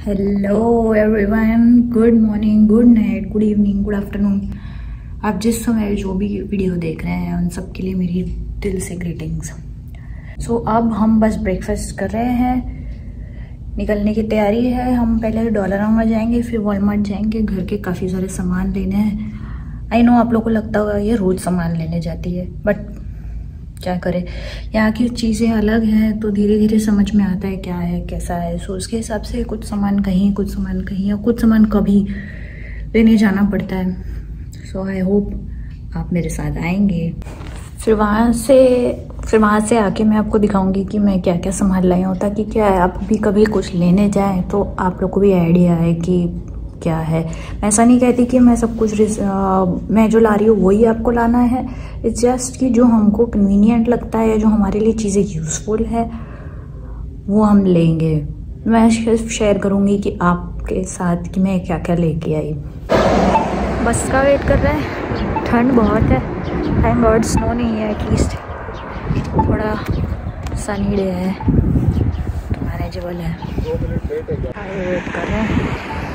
Hello everyone, good morning, good night, good evening, good afternoon. आप जिस समय जो भी वीडियो देख रहे हैं उन सब के लिए मेरी दिल से ग्रीटिंग्स। सो अब हम बस ब्रेकफास्ट कर रहे हैं, निकलने की तैयारी है। हम पहले डॉलरामा जाएंगे, फिर वॉलमार्ट जाएंगे, घर के काफ़ी सारे सामान लेने हैं। आई नो आप लोगों को लगता होगा ये रोज़ सामान लेने जाती है, बट क्या करें, यहाँ की चीज़ें अलग हैं तो धीरे धीरे समझ में आता है क्या है कैसा है। सो उसके हिसाब से कुछ सामान कहीं, कुछ सामान कहीं, और कुछ सामान कभी लेने जाना पड़ता है। सो आई होप आप मेरे साथ आएंगे। फिर वहाँ से आके मैं आपको दिखाऊंगी कि मैं क्या क्या सामान लाई हूँ, ताकि क्या है आप भी कभी कुछ लेने जाएं तो आप लोग को भी आइडिया है कि क्या है। मैं ऐसा नहीं कहती कि मैं सब कुछ मैं जो ला रही हूँ वही आपको लाना है। इट्स जस्ट कि जो हमको कन्वीनियंट लगता है, जो हमारे लिए चीज़ें यूज़फुल है वो हम लेंगे। मैं शेयर करूँगी कि आपके साथ कि मैं क्या क्या लेके आई। बस का वेट कर रहे हैं, ठंड बहुत है। थैंक गॉड स्नो नहीं है, एटलीस्ट थोड़ा सनी डे है तो मैनेजेबल है। वेट कर रहे हैं।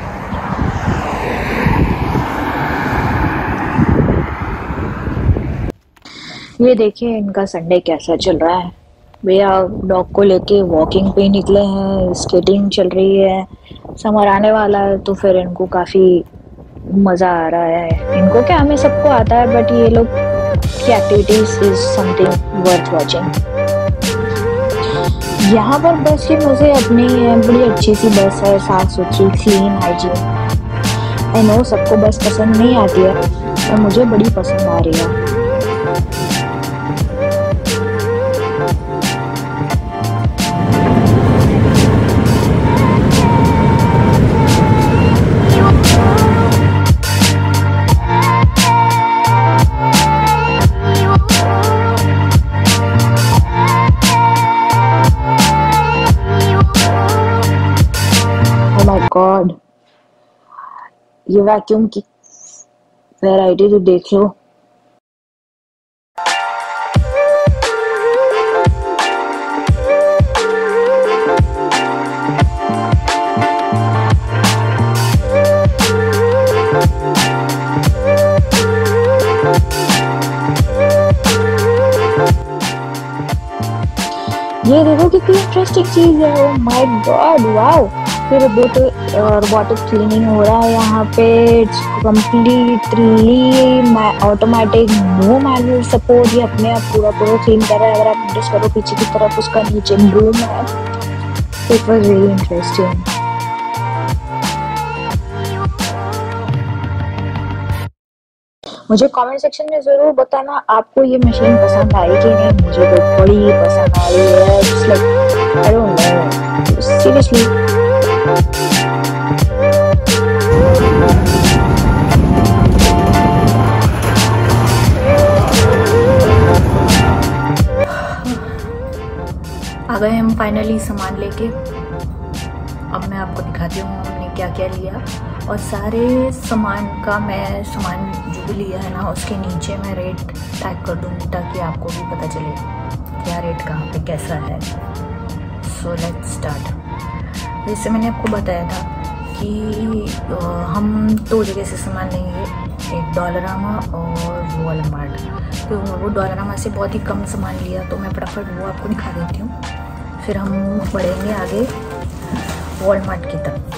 ये देखिए इनका संडे कैसा चल रहा है। भैया डॉग को लेके वॉकिंग पे निकले हैं, स्केटिंग चल रही है। समर आने वाला है तो फिर इनको काफ़ी मज़ा आ रहा है। इनको क्या, हमें सबको आता है, बट ये लोग की activities is something worth watching. यहाँ पर बस की मज़े अपनी है, बड़ी अच्छी सी बस है, साफ सुथरी, क्लीन, हाइजीन। आई नो सबको बस पसंद नहीं आती है, पर मुझे बड़ी पसंद आ रही है। गॉड, ये वैक्यूम की वैरायटी तो देख लो। ये देखो कितनी इंटरेस्टिंग चीज है। Oh my god, wow. फिर रोबोटिक क्लीनिंग हो रहा है यहाँ पे। It's completely automatic, no manual support. ये अपने आप पूरा क्लीन कर रहा है। अगर आप नोटिस करो पीछे की तरफ उसका नीचे रूम है। It was really interesting. मुझे कमेंट सेक्शन में ज़रूर बताना आपको ये मशीन पसंद आई कि नहीं। मुझे तो बड़ी पसंद आई है। It's like, I don't know, seriously। आ गए हम फाइनली सामान लेके। अब मैं आपको दिखाती हूँ हमने क्या क्या लिया, और सारे सामान का मैं जो भी लिया है ना उसके नीचे मैं रेट टैग कर दूँगी, ताकि आपको भी पता चले क्या रेट कहाँ पे कैसा है। So let's start. जैसे मैंने आपको बताया था कि हम 2 जगह से सामान लेंगे, एक डॉलरामा और वॉलमार्ट। तो वो डॉलरामा से बहुत ही कम सामान लिया, तो मैं फटाफट वो आपको दिखा देती हूँ। फिर हम बढ़ेंगे आगे वॉलमार्ट की तरफ।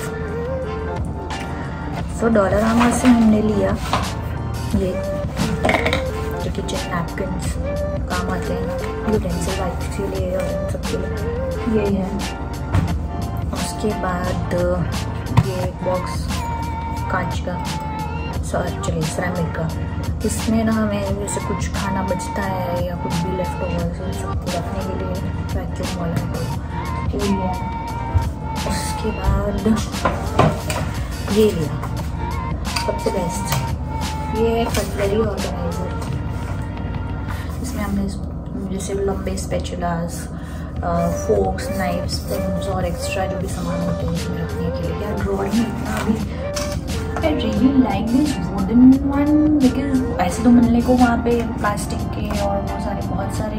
सो डॉलरामा से हमने लिया ये जो किचन नैपकिन्स काम आते हैं, यूटेंसिल वाइप्स के लिए और इन सब के लिए ये है। उसके बाद ये एक बॉक्स कांच का, चलिए सिरेमिक का। इसमें ना हमें जैसे कुछ खाना बचता है या कुछ भी लेफ्ट ओवर सबको रखने के लिए वैक्यूम वाला तो ये लिया। उसके बाद ये लिया सबसे बेस्ट, ये है कटलरी ऑर्गेनाइजर। इसमें हमने जैसे लंबे स्पैचुलास, फोक्स, नाइफ्स, स्पून्स और एक्स्ट्रा जो भी सामान होते हैं इसमें रखने के लिए। क्या ड्रॉअर में इतना भी I really like this wooden one, because ऐसे तो मिलने को वहाँ पे प्लास्टिक के और बहुत सारे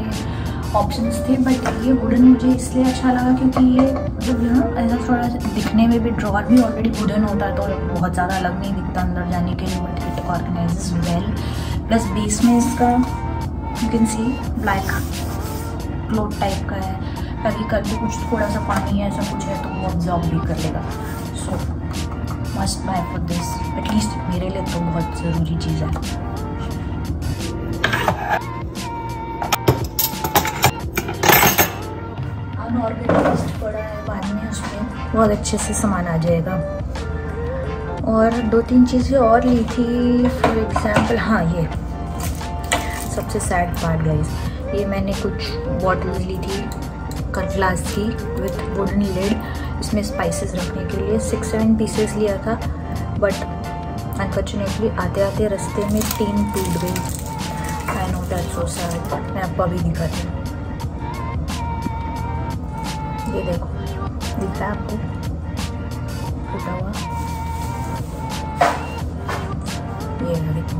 ऑप्शंस थे, बट ये वुडन मुझे इसलिए अच्छा लगा क्योंकि ये मतलब ऐसा थोड़ा दिखने में भी ड्रॉअर भी ऑलरेडी वुडन होता है तो बहुत ज़्यादा अलग नहीं दिखता अंदर जाने के लिए, but it organises well. Plus base में इसका you can see black cloth type का है, ताकि कल भी कुछ थोड़ा सा पानी है ऐसा कुछ है तो वो ऑब्जॉर्ब भी कर लेगा। So must buy for this, at least मेरे लिए तो बहुत ज़रूरी चीज़ है। अनऑर्गेनाइज्ड पड़ा है, बाद में उसमें बहुत अच्छे से सामान आ जाएगा। और 2-3 चीज़ें और ली थी, फॉर एग्जाम्पल हाँ ये सबसे सैड पार्ट गाइस, ये मैंने कुछ बॉटल्स ली थी कल ग्लास की विथ वुडन लिड, इसमें स्पाइसेस रखने के लिए 6-7 पीसेस लिया था, बट अनफॉर्चुनेटली आते आते रास्ते में 3 टूट गई। I know that's so sad. मैं आपको अभी दिखाती हूँ, ये देखो दिख रहा है आपको टूटा हुआ, ये देखो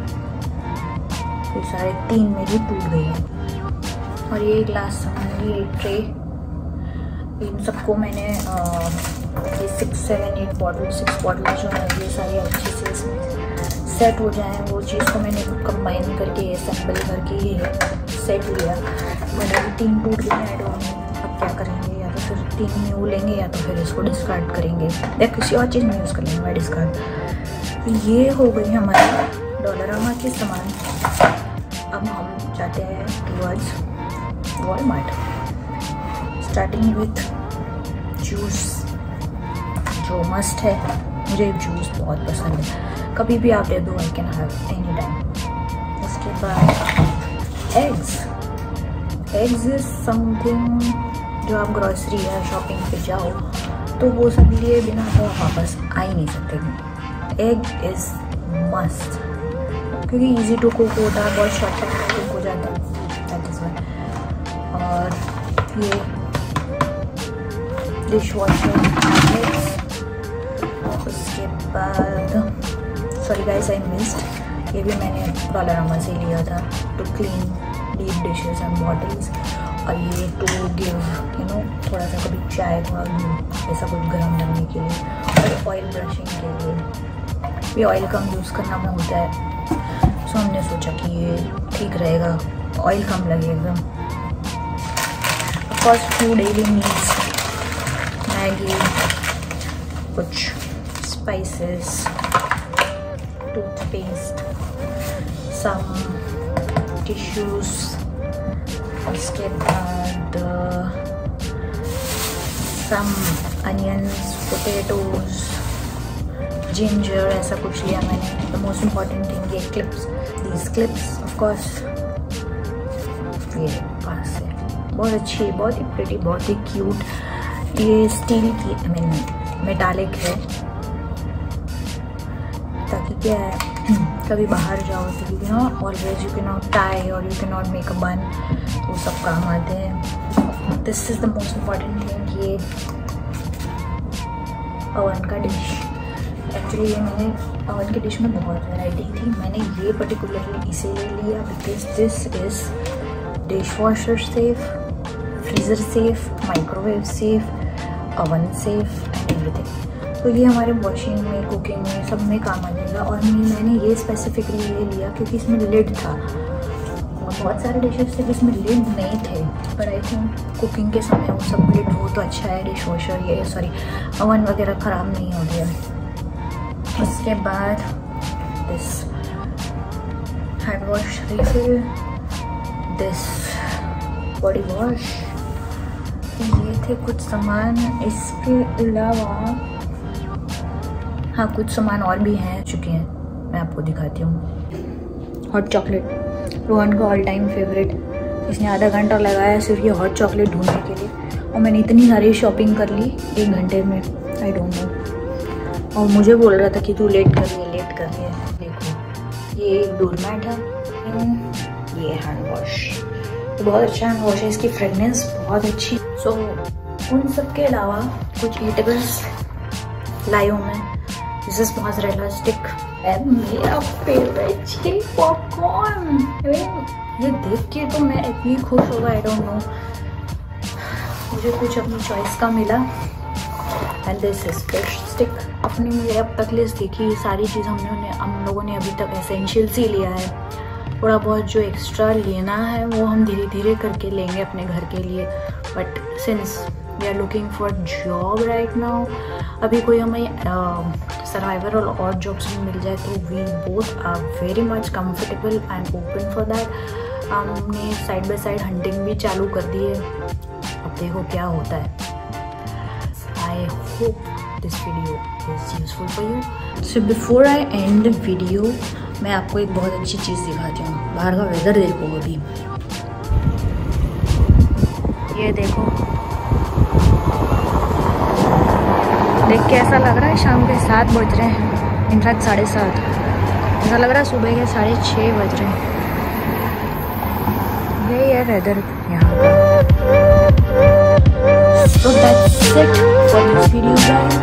ये सारे 3 मेरी टूट गई है। और ये ग्लास सामान, ये ट्रे, इन सबको मैंने ये 6-7-8 बॉटल 6 बॉटल जो है ये सारी अच्छे से इसमें सेट हो जाए, वो चीज़ को मैंने कंबाइन करके असेंबल करके ये सेट लिया। बट अभी 3 टूट गई, आई डोंट नो अब क्या करेंगे, या तो फिर 3 न्यू लेंगे या तो फिर इसको डिस्कार्ड करेंगे या किसी और चीज़ में यूज़ कर लेंगे डिस्कार्ड। ये हो गई हमारी डॉलरामा के सामान। अब हम जाते हैं towards Walmart, starting with juice जो मस्ट है। मुझे जूस बहुत पसंद है, कभी भी आप दे दो I can have any time. उसके बाद एग्स इज समथिंग जो आप ग्रॉसरी या शॉपिंग पे जाओ तो वो सब लिए बिना तो वापस आ ही नहीं सकते। एग इज मस्ट क्योंकि इजी टू कुक होता है, बहुत शॉर्ट टाइम में कुक हो जाता है, दैट इज वाई। और ये डिश वॉशर, उसके बाद सॉरी गाइस आई मिस्ड, ये भी मैंने डॉलरामा से लिया था to clean deep dishes and bottles. और ये टू गिव यू नो थोड़ा सा कभी चाय का ऐसा कुछ गर्म करने के लिए, और ऑयल ब्रशिंग के लिए भी ऑयल कम यूज़ करना में होता है, सो हमने सोचा कि ये ठीक रहेगा, ऑयल कम लगे एकदम। First food daily needs, Maggi, कुछ स्पाइसेस, टूथपेस्ट, सम टिश्यूज़, उसके बाद सम अनियंस, पोटैटोज़, जिंजर, ऐसा कुछ लिया मैंने। द मोस्ट इम्पॉर्टेंट थिंग ये clips, these clips of course, ये पास है, बहुत अच्छी, बहुत ही प्रिटी, बहुत ही क्यूट। ये स्टील की आई मीन मेटालिक है, ताकि क्या है कभी बाहर जाओ तो you know always you can not tie और you can not make a bun, वो सब काम आते हैं। This is the most important thing. ये ओवन का डिश, एक्चुअली ये मैंने ओवन की डिश में बहुत वैरायटी थी, मैंने ये पर्टिकुलरली इसीलिए लिया because this is dishwasher safe, freezer safe, microwave safe, oven safe and everything. तो ये हमारे वॉशिंग में, कुकिंग में, सब में काम आ जाएगा। और मैंने ये स्पेसिफिकली ये लिया क्योंकि इसमें लिड था, और बहुत सारे डिशेस थे जिसमें लिड नहीं थे, पर आई थिंक कुकिंग के समय वो सब लिड हो तो अच्छा है। डिश वॉशर ये सॉरी ओवन वगैरह ख़राब नहीं हो गया। उसके बाद this hand wash refill, this body wash, ये थे कुछ सामान। इसके अलावा हाँ कुछ सामान और भी हैं चुके हैं, मैं आपको दिखाती हूँ। हॉट चॉकलेट, रोहन का ऑल टाइम फेवरेट, इसने आधा घंटा लगाया सिर्फ ये हॉट चॉकलेट ढूंढने के लिए, और मैंने इतनी सारी शॉपिंग कर ली 1 घंटे में, आई डोंट नो। और मुझे बोल रहा था कि तू लेट कर रही है। देखो ये एक डोरमैट है, ये हैंड वॉश, तो बहुत अच्छा हैंड वॉश है, इसकी फ्रेगनेंस बहुत अच्छी। सो उन सब के अलावा कुछ ईटेबल्स लाई हूँ मैं, this is mozzarella stick and मेरा फेवरेट चिली पॉपकॉर्न। ये देख के तो मैं इतनी खुश होगा, आई डोंट नो, मुझे कुछ अपनी चॉइस का मिला and this is fish stick. अपनी मेरे अब तक लिस्ट देखी, सारी चीज़ हम लोगों ने अभी तक एसेंशियल्स ही लिया है। थोड़ा बहुत जो एक्स्ट्रा लेना है वो हम धीरे धीरे करके लेंगे अपने घर के लिए। But since we are looking for job right now, अभी कोई हमें सर्वाइवर और जॉब्स में मिल जाए तो we both are very much comfortable and open for that. हमने साइड बाय साइड हंटिंग भी चालू कर दी है, अब देखो क्या होता है। I hope this video is useful for you. So before I end the video, मैं आपको एक बहुत अच्छी चीज़ दिखाती हूँ। बाहर का वेदर देखो अभी, ये देखो, देख के ऐसा लग रहा है शाम के 7 बज रहे हैं, इनफैक्ट 7:30। ऐसा लग रहा है सुबह के 6:30 बज रहे हैं। ये है वेदर यहाँ का। So that's it for this video guys.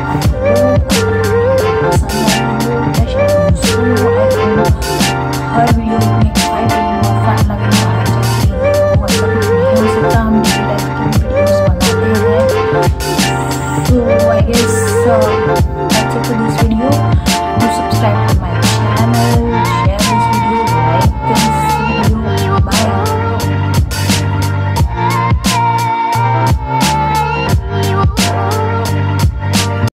हर वीडियो में एक्साइटिंग और फन लगने वाला है, जैसे मतलब कुछ नहीं हो सकता, हम डेली लाइफ की वीडियोस बनाते हैं। So I guess that's it for this video.